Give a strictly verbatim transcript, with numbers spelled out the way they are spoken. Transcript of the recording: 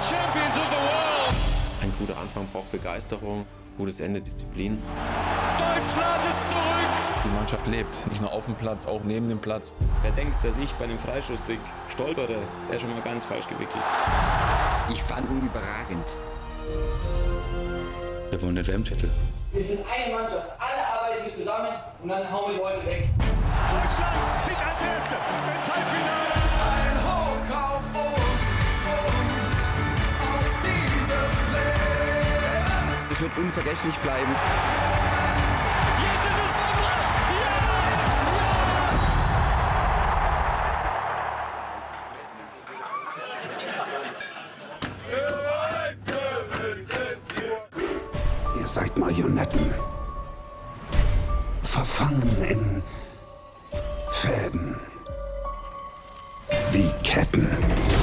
champions of the world. Ein guter Anfang braucht Begeisterung, gutes Ende Disziplin. Deutschland ist zurück. Die Mannschaft lebt, nicht nur auf dem Platz, auch neben dem Platz. Wer denkt, dass ich bei einem Freistoßtrick stolpere, der ist schon mal ganz falsch gewickelt. Ich fand ihn überragend. Wir wollen den W M-Titel. Wir sind eine Mannschaft, alle arbeiten wir zusammen und dann hauen wir Leute weg. Deutschland zieht als erstes ins Halbfinale. Ein Hoch auf uns, uns, auf dieses Leben. Es wird unvergesslich bleiben. Jetzt ist es vollbracht. Ihr seid Marionetten. Verfangen in Fäden. Wie Ketten.